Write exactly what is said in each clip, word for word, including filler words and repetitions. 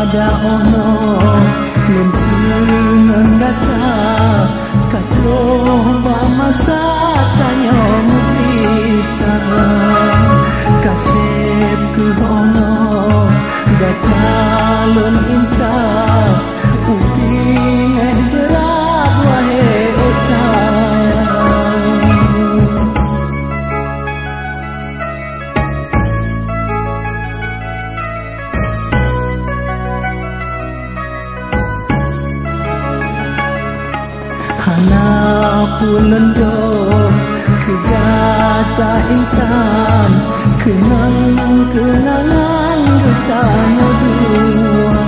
daono lentungan data katro ba masa tanyo mutisarang kasep ku ono datalon inta uping jerat wahe otang hana pulendo kegata intan kenang kenangan getan dua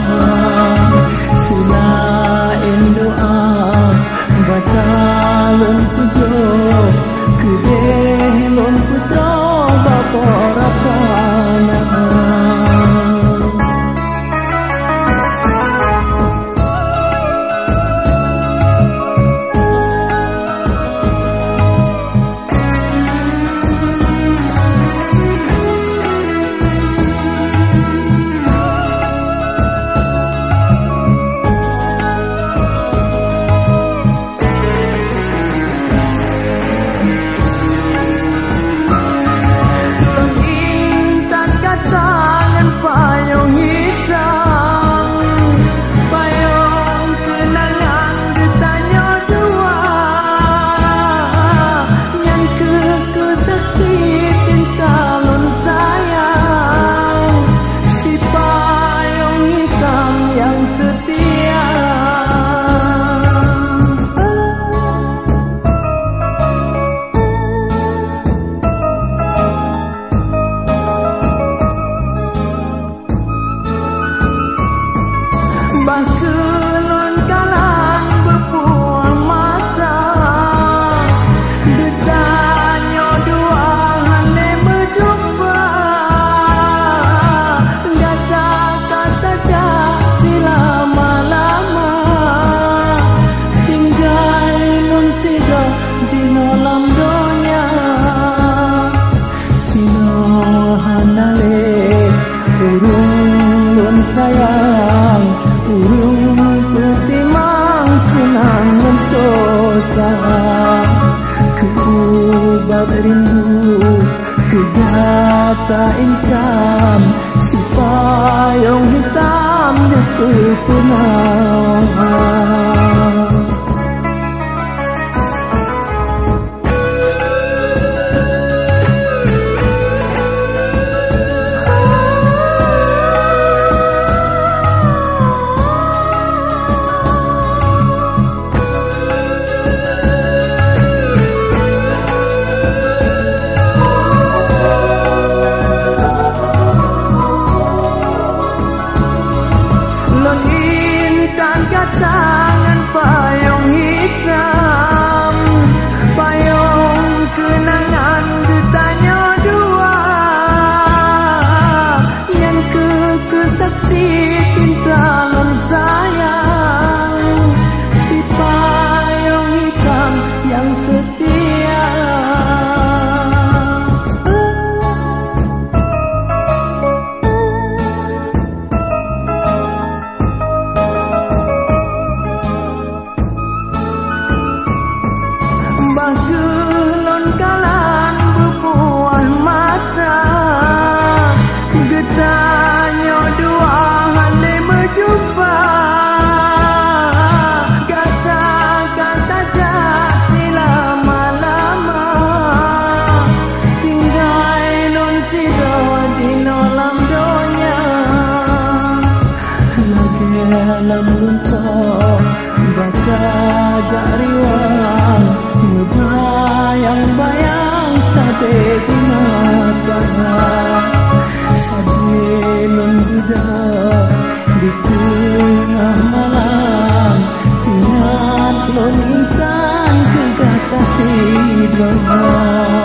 selain doa batalon pujo kedelon putra bapa rapana kelon kalang berpuang mata bertanya dua hane berjumpa kata kata jak selama-lama tinggal nun sido jino lam donya jino hanale urung nun sayang urung putimang sinangan susah keubah rindu kegata intan si payung hitam di kepunang tangan payung hitam payung kenangan ditanya dua yang ke kesaksi cinta lon sayang si payung hitam yang setia kelon kalan berpuas mata getanya dua hane berjumpa kata-kata jak selama-lama tinggal nun sido jino lam donya lagi lam luntok bata jariwang bayang-bayang sate di mata sabelon duda di tengah malam tingat lon intan kegak kasih doa